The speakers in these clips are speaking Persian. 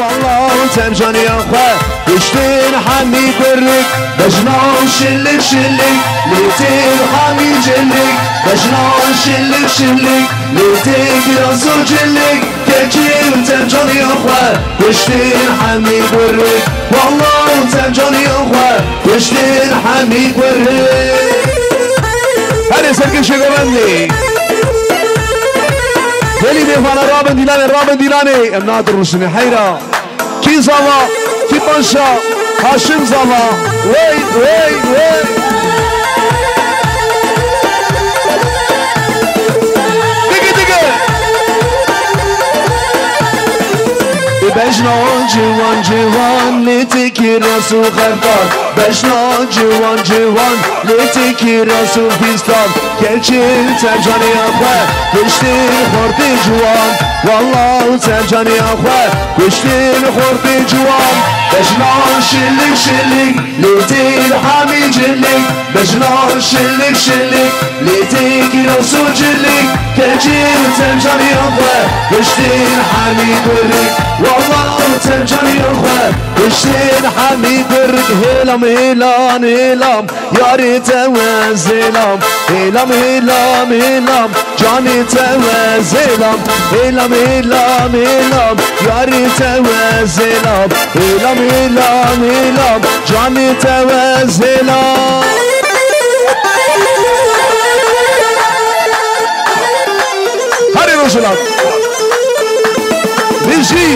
والله تمجاني أخوة وشتين حمي برك بجنان شلك شلك ليتين حمي جلك بجنان شلك شلك ليتين راسو جلك كجيل تمجاني أخوة وشتين حمي برك والله تمجاني أخوة وشتين حمي برك هذا سركي شغلني يلي بيفانا رابن ديلاني امناد الرسمي حيرة كي زاوا كي بانشا هاشم زاوا وي بجنا جوان لتكي رسول خردان بجنا جوان لتكي رسول فيستان كالشيل تبجاني أخوة بشتين خورتي جوان والله تبجاني أخوة بشتين خورتي جوان بجنا شلك لتكي حامي جلك بجنا شلك لتكي رسول جلك كالشيل تبجاني أخوة بشتين حامي برك والله تمجاني أخوة وشتين حمي برد هيلام يا ريت وزيلام هيلام جاني توزيلام هيلام يا ريت وزيلام هيلام جاني توزيلام هاري رجلات بيجي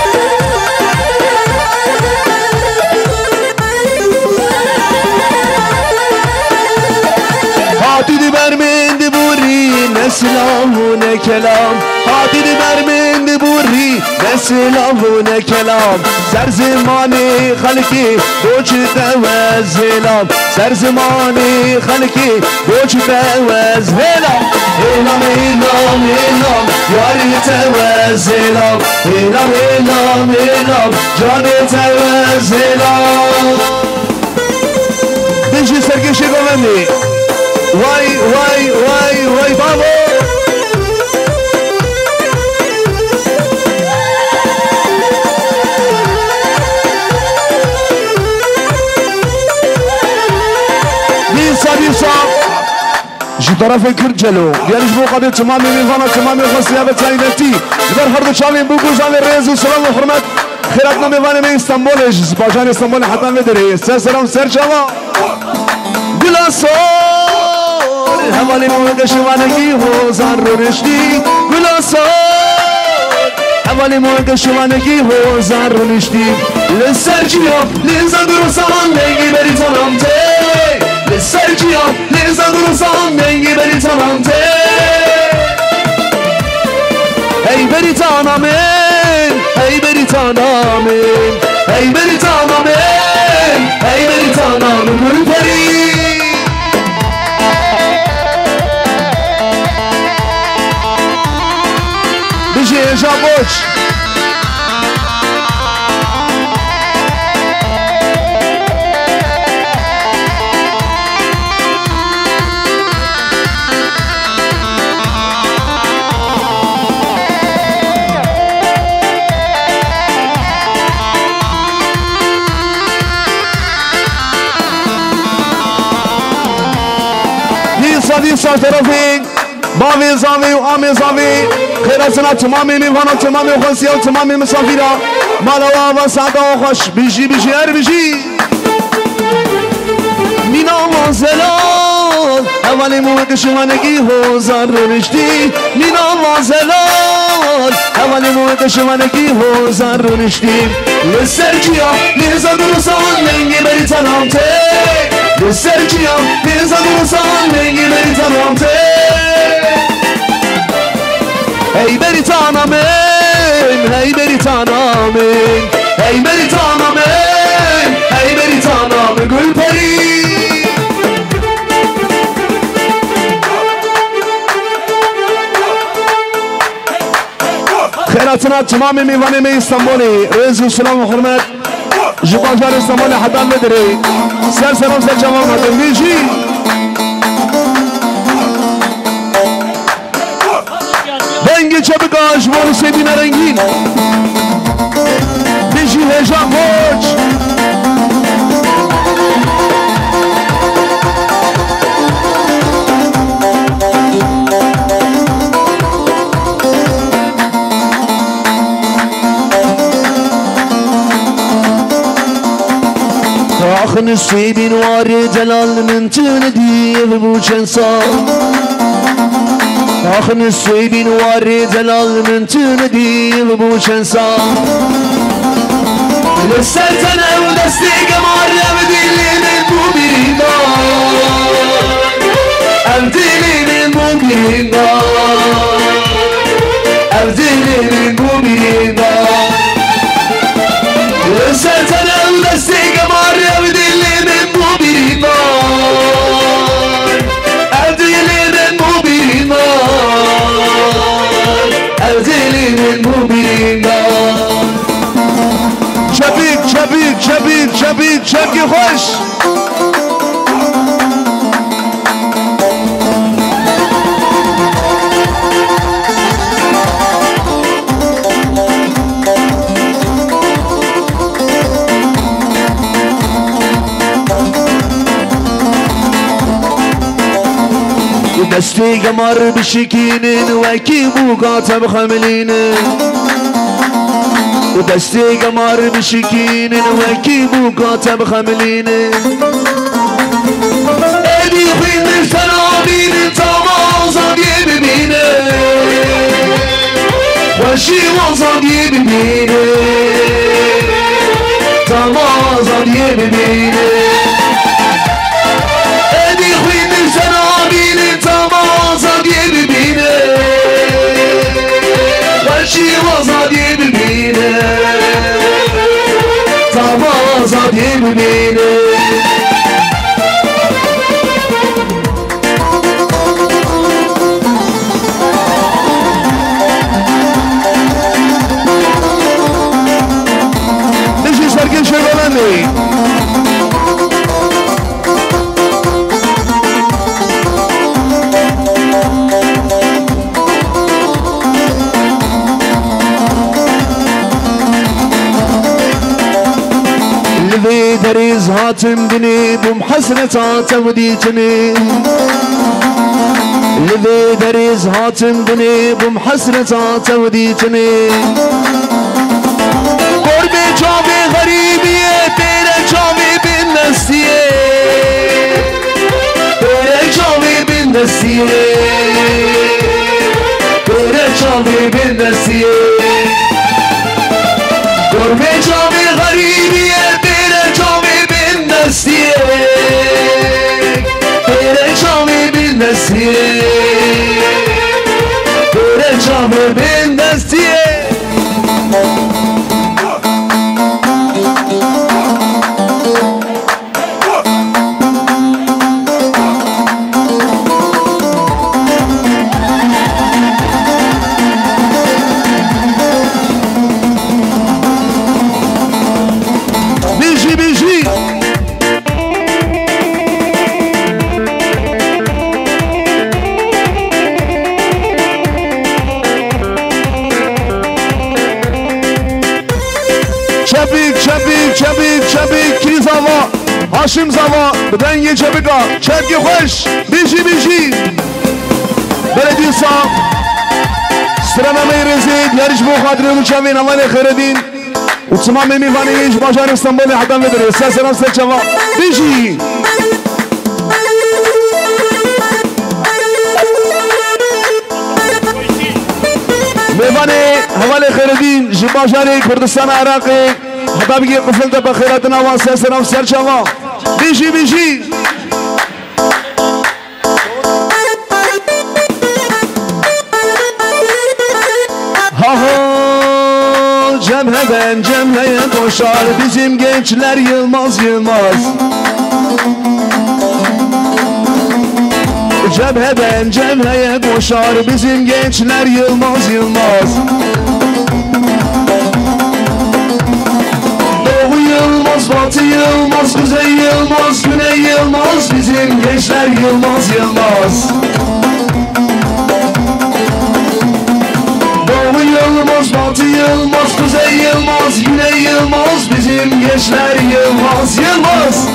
هاتي دي برمين دي بوري نسلام هنا كلام هاتي دي برمين دي بوري نسلام هنا كلام سر زماني خلقي بوش توزيلام سر زماني خلقي بوش توزيلام هيلام ياري توزيلام هيلام جاني توزيلام بيجي سرقي شي قومني واي بابا بيسا جي طرف كرجلو ديالش بو قضية تمامي ميفانا تمامي خصيابة تاينتي دار حرب تشامي بوكو جامي الرئيس والسلام وحرمات خيراتنا ميفانا من اسطنبول زباجان اسطنبول حتى مدري سلام سر جوا قلاسور هوالي موقع شوانكي هو زارو نشتي قلاسور هوالي موقع شوانكي هو زارو نشتي لسرجيو لزادرو سان لنگي بري تنامتي لسرجيو لزادرو سان لنگي بري تنامتي هي بري تنامين هي بري تنامين هي بري تنامين هي بري تنامين كل فريق بيجي جابوش ديسا طرفين بابي زامي وامي زامي خيراتنا تمامي ميفانا تمامي وخنسيا وتمامي مسافرة مالوا وسعدا وخش بيجي هر بيجي مينا وزلال اولي موقع شوانگی هو زار نشتی مينا وزلال اولي موقع شوانگی هو زار نشتی لسرجيا لزادرسان لنگی بری تنامته لسرجيا لزادرسان لنگی بری تنامته هی بری تنامین هی بری تنامین هی بری تنامین هی بری تنامین گل پری خيراتنا تمام ميفاني من اسطنبولي رئيس السلام وحرمات جباجار اسطنبولي حتى المدري سر سلام سر جمال مدن بيجي رنگی چه بگاش بول سیدین رنگین آخ نسیبین واری جلال من تندی بو چند سال آخ نسیبین واری جلال من تندی بو چند سال لسلطنه و دستی قمار ابدیلی من بو بیرینگان ابدیلی من بو بیرینگان ابدیلی من بو بیرینگان لسلطنه و دستی قمار ابدیلی من بو بیرینگان ابدیلی من بو بیرینگان ابدیلی من بو بیرینگان شبیک شبیک شبیک شبیک شبیک خوش دستی قمر بشكين وكيبو كاتب خملين ودستی قمر بشكين وكيبو كاتب خملين ادي خين الفنانين تمازن يبينه وشي وزن يبينه تمازن يبينه ادي خين الفنانين تمازن يبينه وشي وزن يبينه تمازن يبينه نجي سرقين شغلاني لذي دريز هاتم دني بمحسنة توديتني لذي دريز هاتم دني بمحسنة توديتني قربي جامي غريبية تيرا جامي بالنسية تيرا جامي بالنسية تيرا جامي بالنسية قربي جامي غريبية تيرا جامي بالنسية تيرا جامي بالنسية تيرا جامي بالنسية هاشم زوا بدن یه جا بگا چرگی خوش بیجی بیجی بلدی سام سرنامه رزید یارش بو خاطر مچاوین اول خیردین و تمام میوانی ایش بازار استانبول حتما بدره سلام سلام بیجی میوانی اول خیردین جی بازار کردستان عراقی حتى بقي قفلت بخيراتنا واساسنا وسر شوا بيجي بيجي ha cemheden cemheye koşar bizim gençler yılmaz yılmaz cemheden cemheye koşar bizim gençler yılmaz yılmaz Yılmaz, Batı Yılmaz, Kuzey Yılmaz, Güney Yılmaz bizim gençler Yılmaz Yılmaz Doğu Yılmaz, Batı Yılmaz, Kuzey Yılmaz, Güney Yılmaz bizim gençler Yılmaz Yılmaz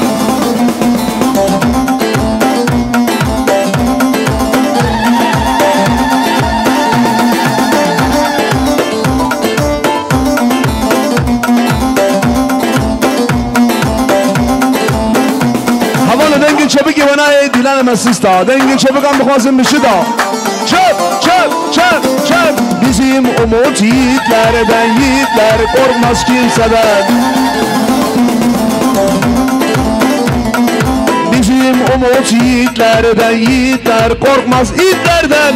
جوانای دیلان مسیستا دنگی چه بگم بخوازم بشیدا چپ چپ چپ چپ bizim umut yiğitlerden yiğitler korkmaz kimseden bizim umut yiğitlerden yiğitler korkmaz itlerden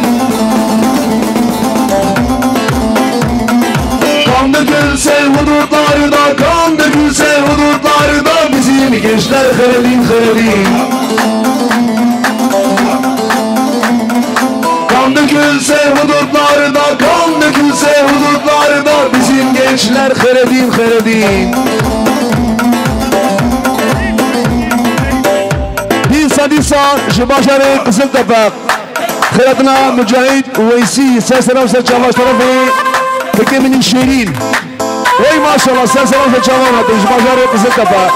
kan dökülse hudutlarda kan dökülse hudutlarda bizim gençler hırelin hırelin kan dökülse hudutlarda kan dökülse hudutlarda bizim gençler hırelin hırelin ديسا جباشري قسم تفاق خيرتنا مجاهد ويسي سلسلة وسجاواش طرفي بكي من الشيرين وي ما شاء الله سلسلة وسجاواش جباشري قسم تفاق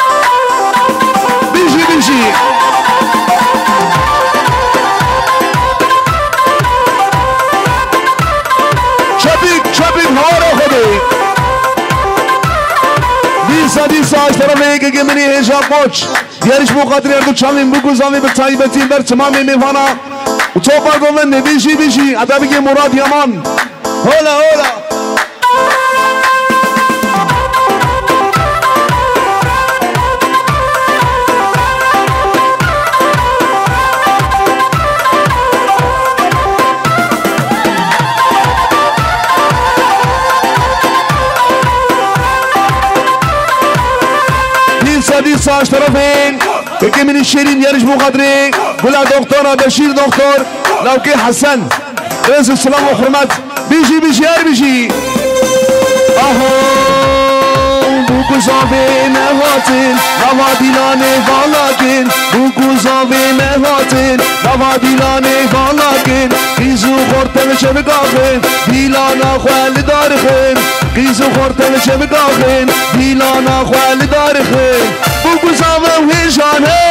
بيجي بيجي شبيك شبيك هارا خدي ديسا اشترفي كي مني هجاب موش دیارش مقدر اردو چالیم بگوزامی به تایبتی بر تمام میوانا و تو پاگوون نبیشی بیشی ادبی که مراد یمان هولا هولا ديسا اشترفين كي من الشيرين يارج مقدري قولها دكتورة بشير دكتور لو كي حسن رئيس السلام وحرمات بيجي بيجي يار بيجي اهو بوكو زابي مهاتين بابا ديلاني فالاكين بوكو زابي مهاتين بابا ديلاني فالاكين قيزو خورتن شبكاخين ديلانا خوال دارخين قيزو خورتن شبكاخين ديلانا خوال دارخين بوكو زابي وهيشانه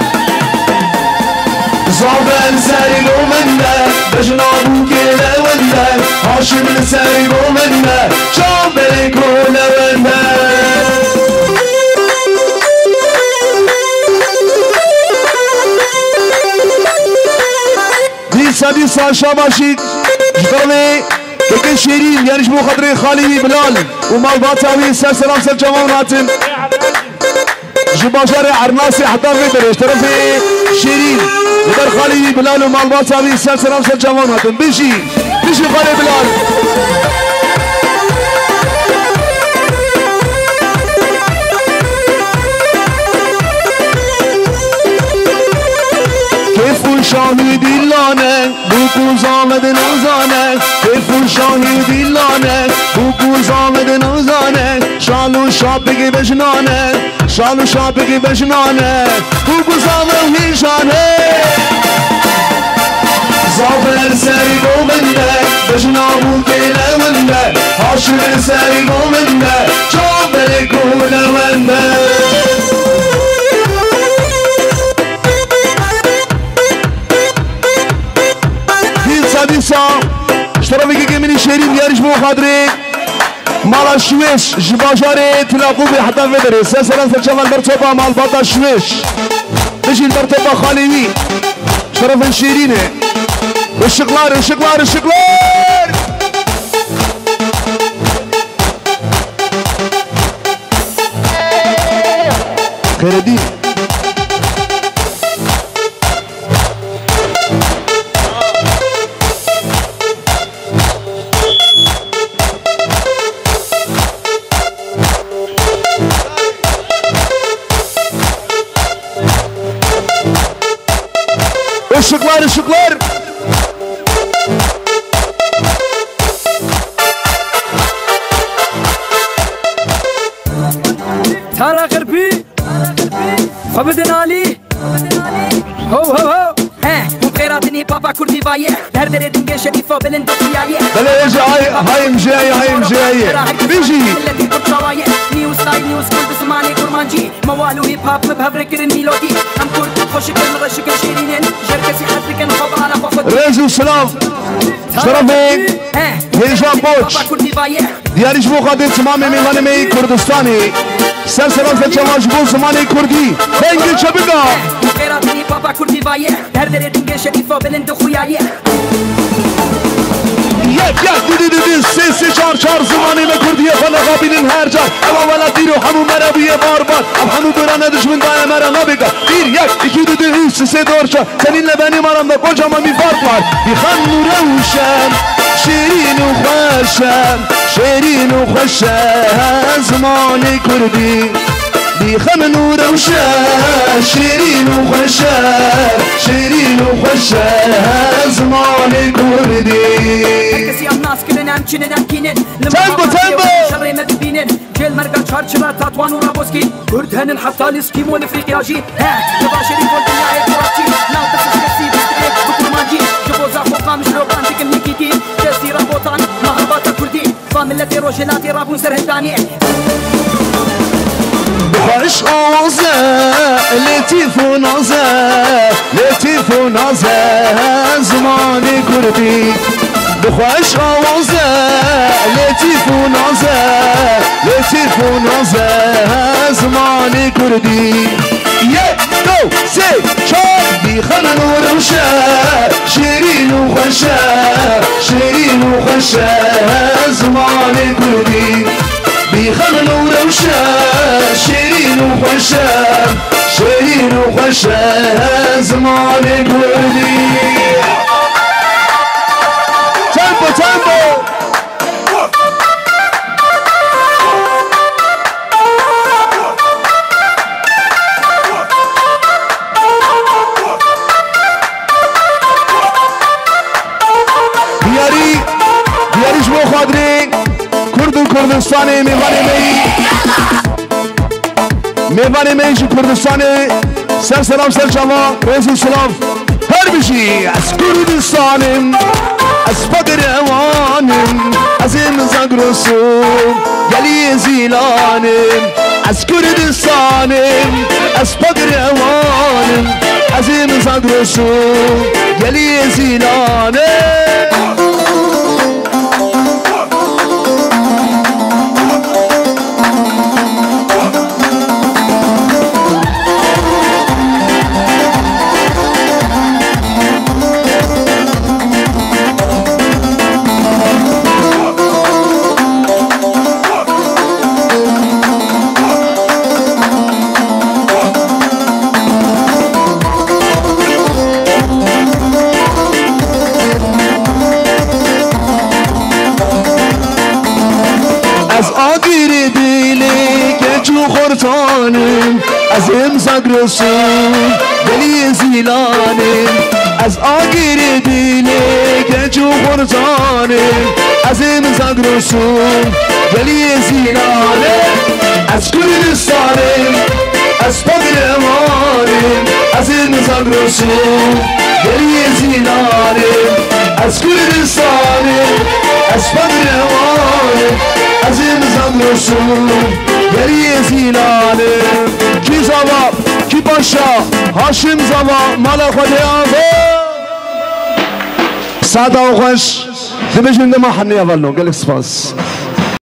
زابل سايقو منه بجنابو كيلا ونه هاشم سايقو منه شابل كولا ونه ديسا شاباشي جدرمي كي شيرين يارش مخدري خالي بلال ومال باطاوي سلام جمال ناتن جباشر عرناسي حتى في دريش طرفي شيرين ودر خالي بلال ومال باطاوي سلام جمال ناتن بيجي خالي بلال شاهد دیلانه بوکو زامد نازانه کیفو شاهد دیلانه بوکو زامد نازانه شالو شاپگی بجنانه شالو شاپگی بجنانه بوکو زامد هیشانه زابر سری گومنده بجنابو کیله منده هاشم سری گومنده چابر کوله منده ديسا اشترافي كي من الشيرين يارج مخادري مالا شويش جباجاري تلاقوبي حتى فيدري سلسلة سلسلة برتوبة مال باطا شويش تجي البرتوبة خاليوي اشتراف الشيرين الشقلار خير الدين الشقلار تارا قربي خبدن علي هو خيراتني بابا كردي بايه هر دري دنگه شريفه بلند طيايه بلا يجي هاي مجايه بيجي نيو ستايل نيو سكول بسماني كرمانجي موالو هيب هاب بهفركر الميلودي ام كرد خوشكن رشكن شيرين جركسي حذكن خبانا فقط رئيس السلام شرفي هيجان بوش دياريش مقدم تمام ميوانمي كردستاني سلسلة جواج بو زماني كردي بنجي شبكة پاپا کردی وایه در دل دنگ شریفا بلند خویایه یک دو سه چهار زمانی به کردیه خلقا بینین هر جا اما ولد دیرو همون مرویه بار اب همون برانه دشمن دای مرا نبگا دیر یکی دو سه دورشا سنین لبنی مرم دا کجا ما می فرق بار بیخان روشن شیرین و خوشن زمانی کردی بیخم نور روشن شیرین و خوشن زمانی کردی کسی هم ناس کنن همچنین همکینن تنبو شرعی مدبینن جل مرگا چارچلا تاتوان و رابوسکی کرد هنن حتی الاسکیمون افریقیا جی جبا شریف و دنیای کراچی ناو تسش کسی بستریک بکرمانجی جبوزا خوقا مشروبان دیگم نکیدی جسی رابوتان محبات کردی فاملتی روشلاتی رابون سرهدانی خوش آوازه لطیف و نازه زمانی کردی بخوش آوازه لطیف و نازه زمانی کردی یک دو سه چار بیخم نور روشن شیرین و خوشه زمانی کردی بیخم نور روشن شیرین و خوشه زمانی کردی تنبو بیاریش بو خادری کرد و کردستانی میوانی میشی کردستانی سر سلام سر جوان رئیس سلام هر بشی از کردستانیم از بدر اوانیم از این زنگرسوم گلی زیلانیم از کردستانیم از بدر اوانیم از این زنگرسوم گلی زیلانیم از آگیر دیلی که جو خورتانیم از امزاگ رسول دلی زیلانیم از آگیر دیلی که جو خورتانیم از امزاگ رسول دلی زیلانیم از کردستانیم از بدر امانیم از امزاگ رسول دلی زیلانیم از کردستانیم از بدر امانیم از این زن گریه زیلانه کی زوا کی پاشا هاشم زوا مال خود آبا ساده و خوش دمشون دم حنی اولو گل سپاس